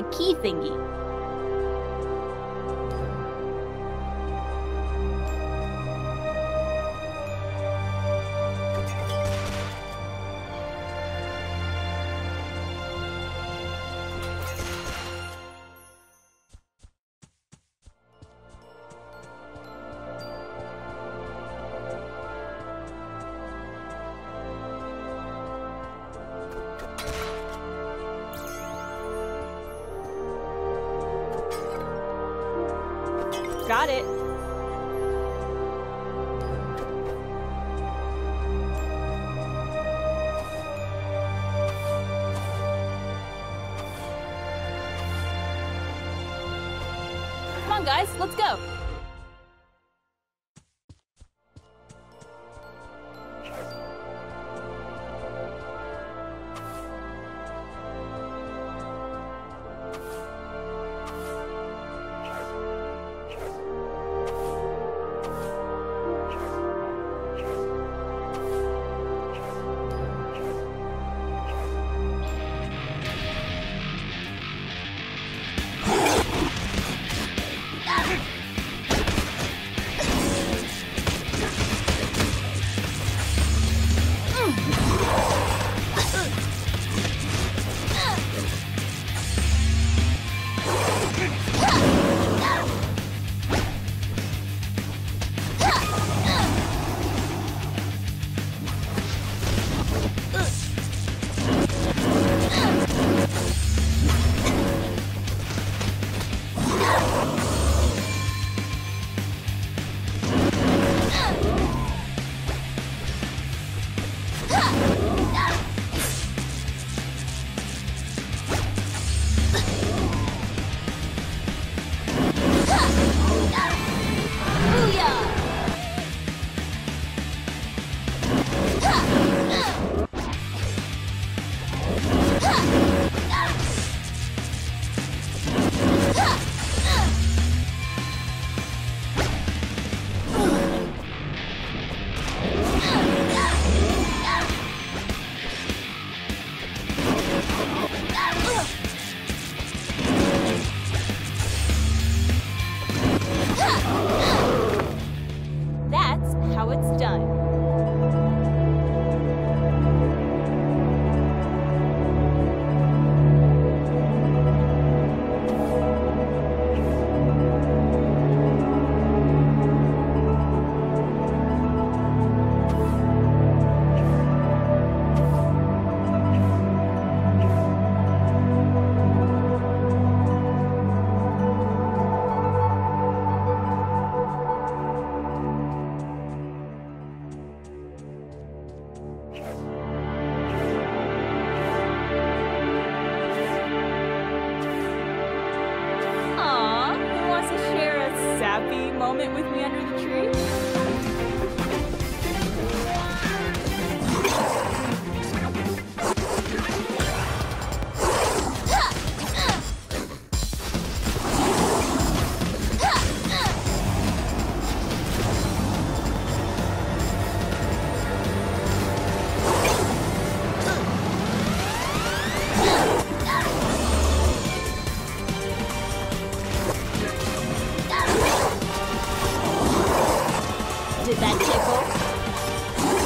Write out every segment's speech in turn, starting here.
key thingy. Got it. Come on, guys, let's go. That's how it's done. Aw, who wants to share a sappy moment with me under the tree? Did that tickle?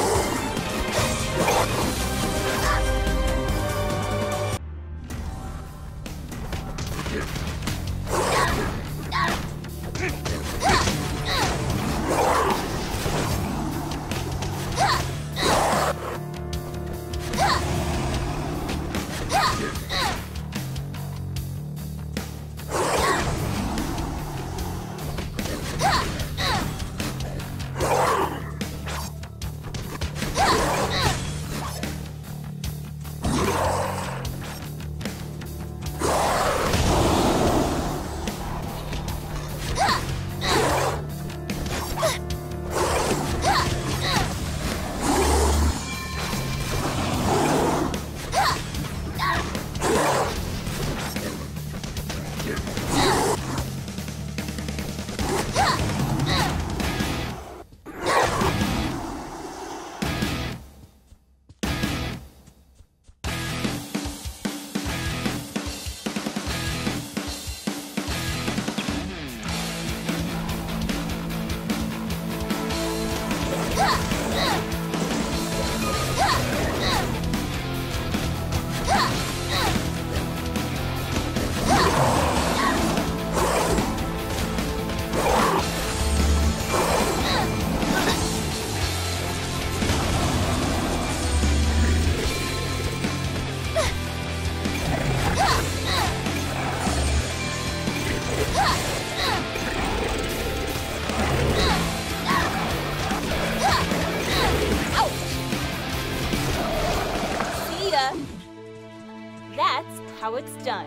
how it's done.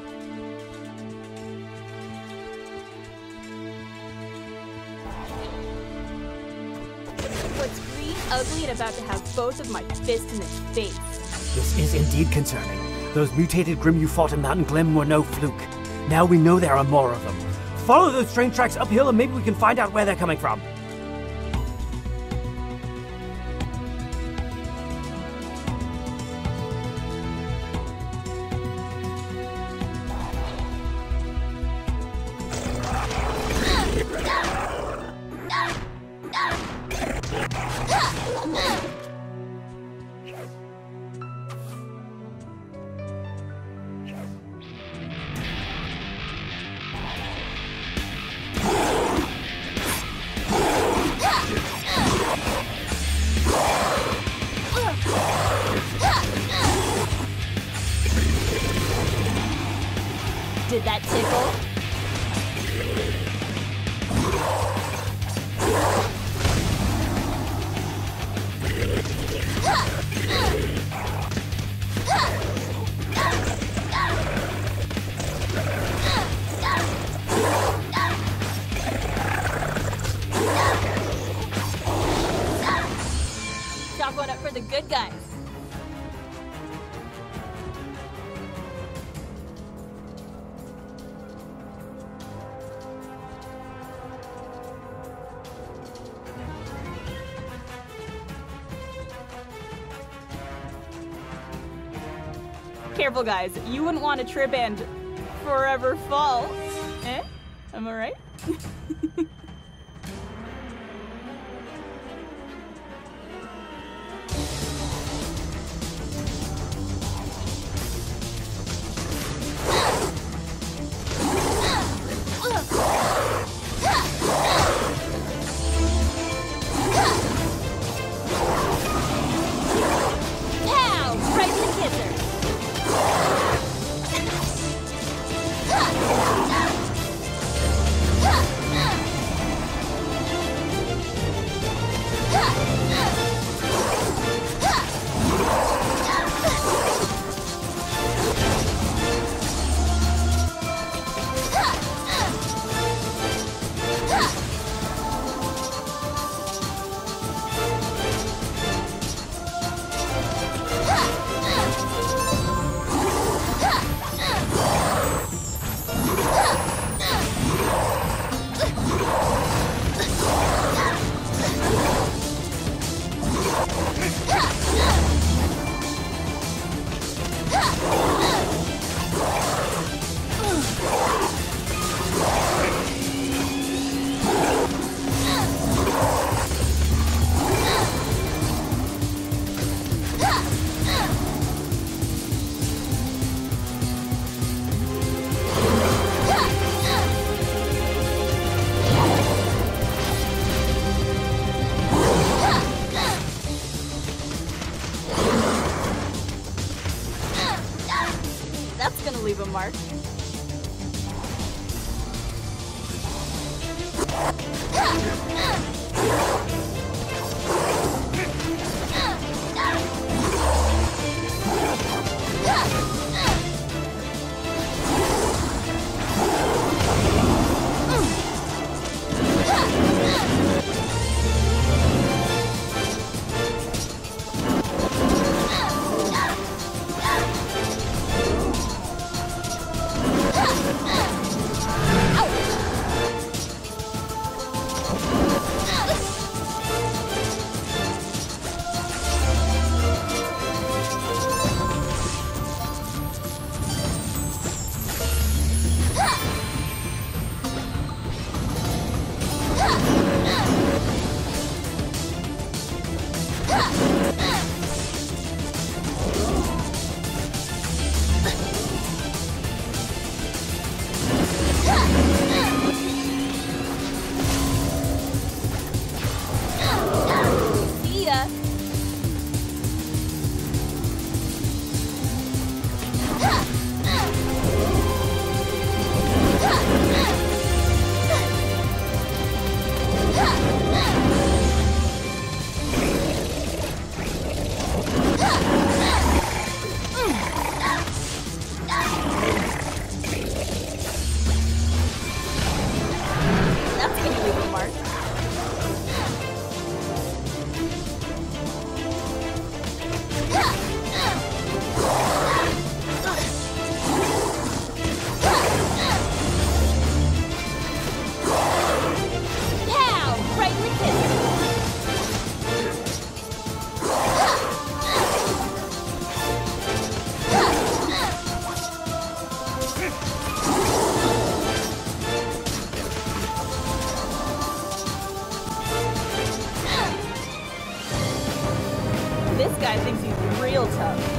What's green, ugly, and about to have both of my fists in its face? This is indeed concerning. Those mutated Grimm you fought in Mountain Glim were no fluke. Now we know there are more of them. Follow those train tracks uphill and maybe we can find out where they're coming from. Did that tickle? Chalk one up for the good guys. Careful, guys. You wouldn't want to trip and forever fall. Eh? Am I right? Pow! Right in the kisser. That's gonna leave a mark. guy thinks he's real tough.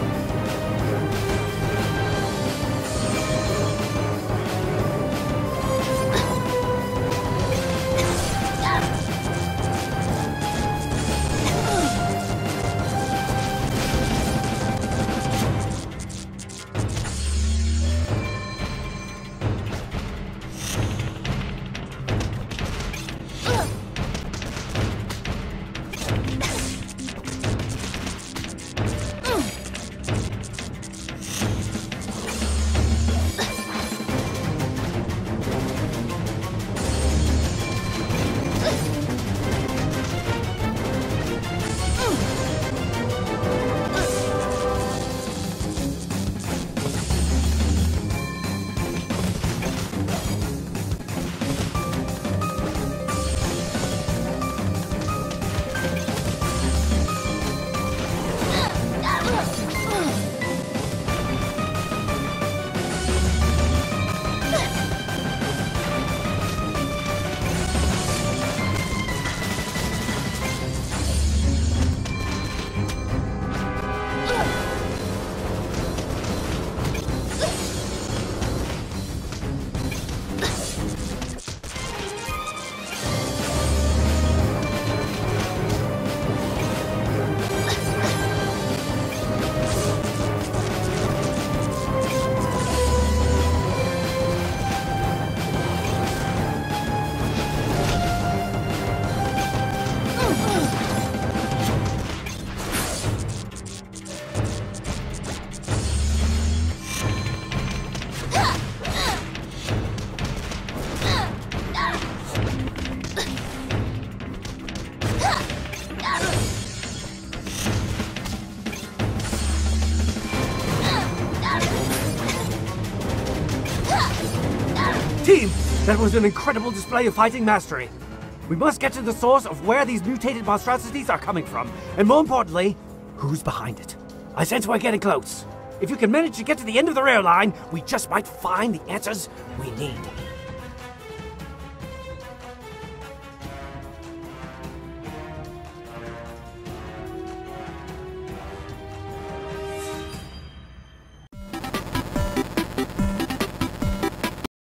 Team, that was an incredible display of fighting mastery. We must get to the source of where these mutated monstrosities are coming from, and more importantly, who's behind it. I sense we're getting close. If you can manage to get to the end of the rail line, we just might find the answers we need.